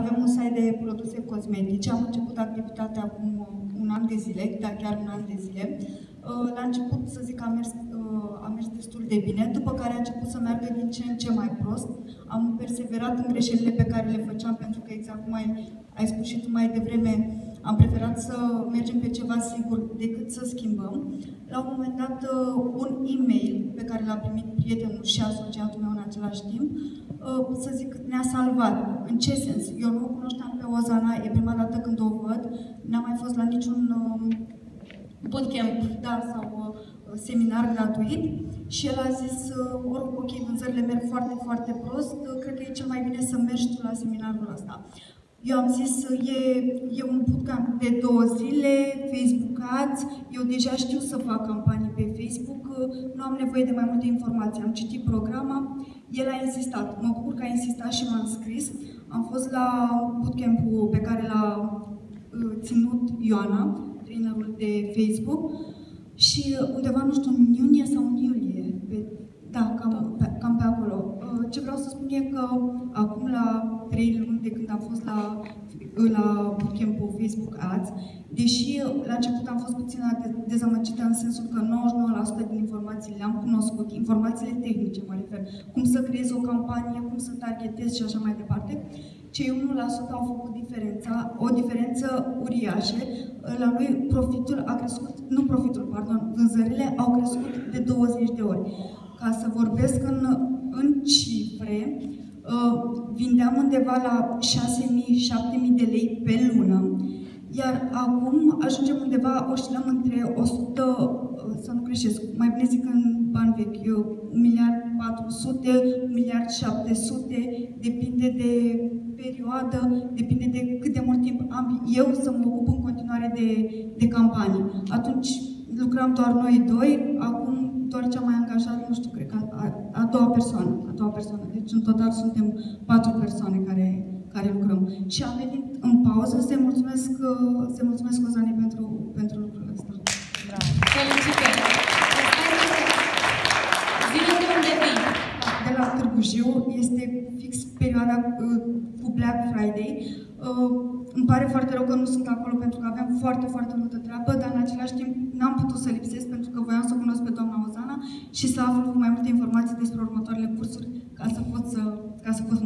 avem un site de produse cosmetice. Am început activitatea acum un an de zile, dar chiar un an de zile. La început, să zic, a mers destul de bine, după care a început să meargă din ce în ce mai prost. Am perseverat în greșelile pe care le făceam, pentru că, exact cum ai spus și tu mai devreme, am preferat să mergem pe ceva sigur decât să schimbăm. La un moment dat, un e-mail pe care l-a primit prietenul și asociatul meu în același timp, să zic, ne-a salvat. În ce sens? Eu nu o cunoșteam pe Ozana, e prima dată când o văd, n-am mai fost la niciun bootcamp, da, sau seminar gratuit și el a zis, ok, vânzările merg foarte, foarte prost, cred că e cel mai bine să mergi tu la seminarul ăsta. Eu am zis, e un bootcamp de 2 zile, Facebook Ads, eu deja știu să fac campanii pe Facebook, nu am nevoie de mai multe informații. Am citit programa, el a insistat. Mă bucur că a insistat și m-am înscris. Am fost la bootcamp-ul pe care l-a ținut Ioana, trainerul de Facebook, și undeva, nu știu, în iunie sau în iulie, cam pe acolo. Ce vreau să spun e că acum, la 3 luni de când am fost la bootcamp-ul Facebook Ads, deși la început am fost puțin dezamăgită în sensul că 99% din informații le-am cunoscut, informațiile tehnice mă refer, cum să creezi o campanie, cum să targetezi și așa mai departe, cei 1% au făcut o diferență uriașă. La noi vânzările au crescut de 20 de ori. Ca să vorbesc în cifre, vindeam undeva la 6.000-7.000 de lei pe lună, iar acum ajungem undeva, oscilăm între 100, să nu greșesc, mai bine zic în bani vechi, 1.400.000, 1.700.000, depinde de perioadă, depinde de cât de mult timp am eu să mă ocup în continuare de campanii. Atunci lucram doar noi doi, acum doar cea mai angajat, nu știu, cred că a doua persoană. Deci în total suntem 4 persoane care lucrăm. Și am venit în pauză să mulțumesc Ozanei pentru lucrul ăsta. Bravo! Felicitări! Zile de unde vii? De la Târgu Jiu, este fix perioada cu Black Friday. Îmi pare foarte rău că nu sunt acolo pentru că aveam foarte, foarte multă treabă, dar în același timp n-am putut să lipsesc pentru că voiam să o cunosc pe doamna Ozana și să aflu mai multe informații despre următoarele cursuri ca să pot